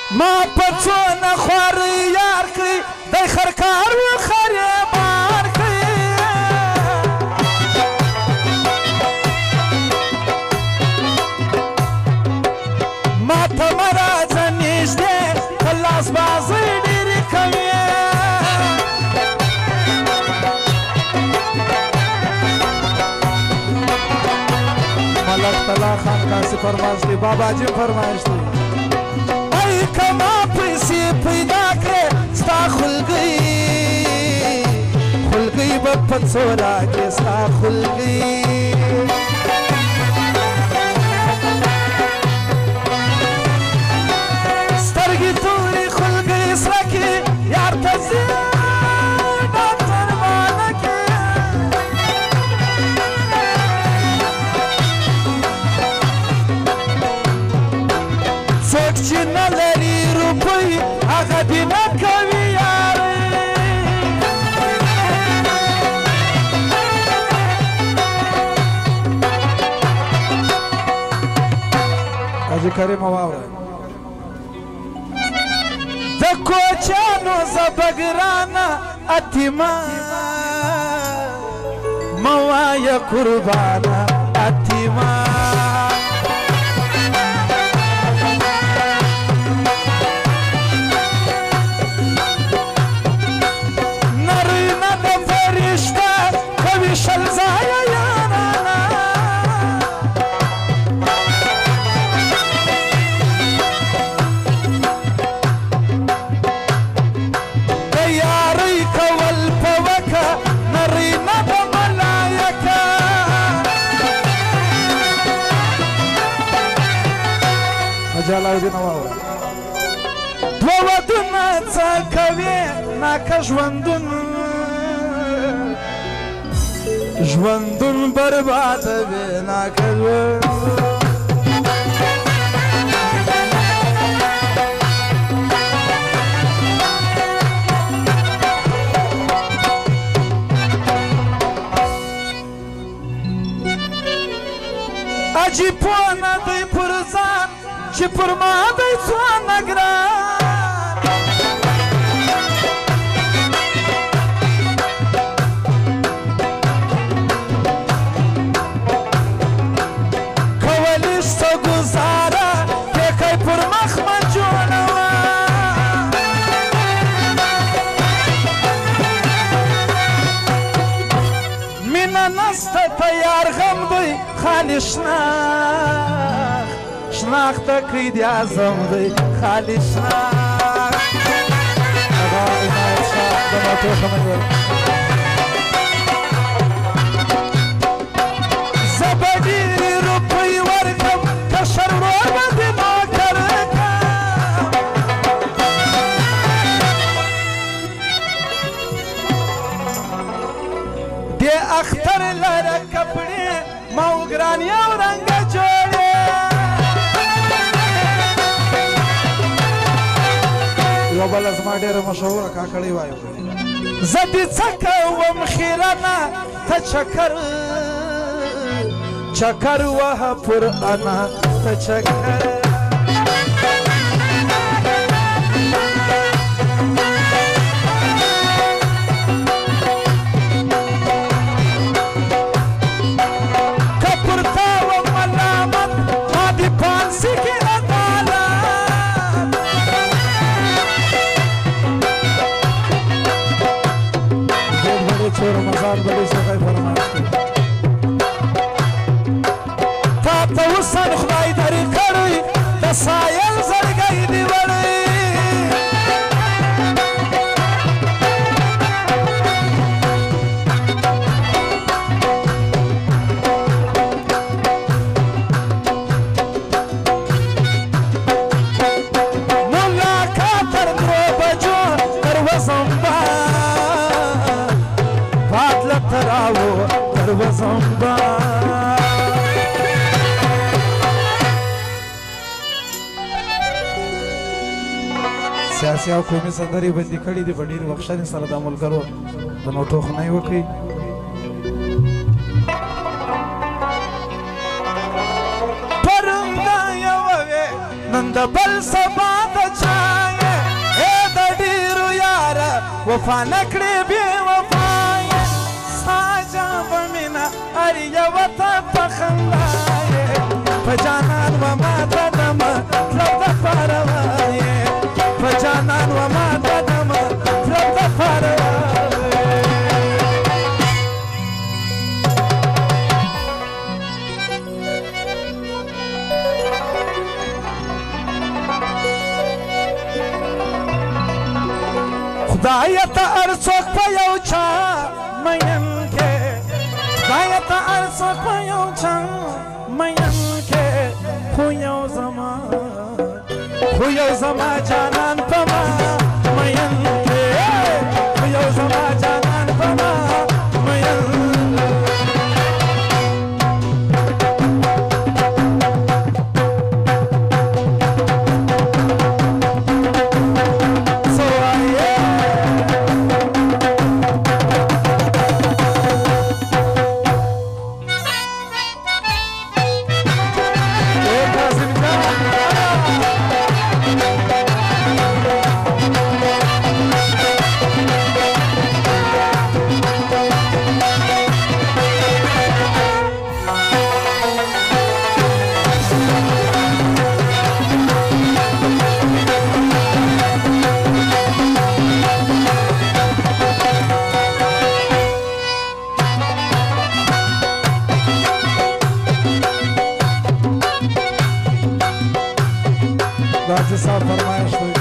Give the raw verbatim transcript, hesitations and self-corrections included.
ما په څونه خوارۍ یار کړي دی خرکار و خر یې مار کړي ما ته مه راځه نږدې په لاس بازۍ ډېرې کوي ملک طلا خان کاسي فرمایش دی بابا جي فرمایش دی کما پیسې پیدا کړې ستا خلګۍ خلګۍ به په څو راکړې ستا خلګۍ سترګې تورې خلګۍ سره کې یار ته ځې ډاکټر مانه کې څوک چې نه لري روپۍ هغه دې نه کوي یارې حاجي کریم واوره د کوچیانو زه بګرانه اتیمه مه وایه قربانه اتیمه جلاالدین واوره دوه ودونه څه کوې ناکه ژوندون ژوندون بربادوې ناکه ژوندون اجي پوه نه دی پر ځان چې پر ما دی څونه ګران کولی شته ګزاره ټیکی پر مخ مه جوړوه مینه نسته تیار غم دی خالي شناخت شناخت قید اعظم دی خالي شناخت هغه عنایت شاه د ماتو خمنور زه به ډېرې روپۍ ورکړم کشر ورور به دې نوکر کړم دې اختر لره کپړې ما وګران یو رنګه جوړې یو بله زما ډېره مشهوره کاکړۍ وایو زه دې څه کوم خیرنه ته چکر چکر وهه پر انا ته چکر رمضان بلی سخی فرمایش دی تا ته اوسن خدای درې کړی د سایل زړګی دې وړی ملاقات تر درو بجو تر وزمبا تراو تر وزمبا سیاسي او قومي سندرې بندي کړي دي په ډېرې بخښنې سره د ملګرو د نو ټوخنۍ وکړي پرنده یوه وې نن د بل سبا د چا وفا نکړې بې وفایې ستا جابه مینه هر یوه ته په خندا یې په جانان و ما ته د مطلب دپاره وایې په جانان و ما ته د مطلب دپاره خدای ته هر څوک په یو چا مین کې خدای ته هر څوک په یو چا مین کې خو یو زما خو یو زما جانان په ما مین کې خو یو زما جانان په ما مین राजू साहब फरमाइश हुई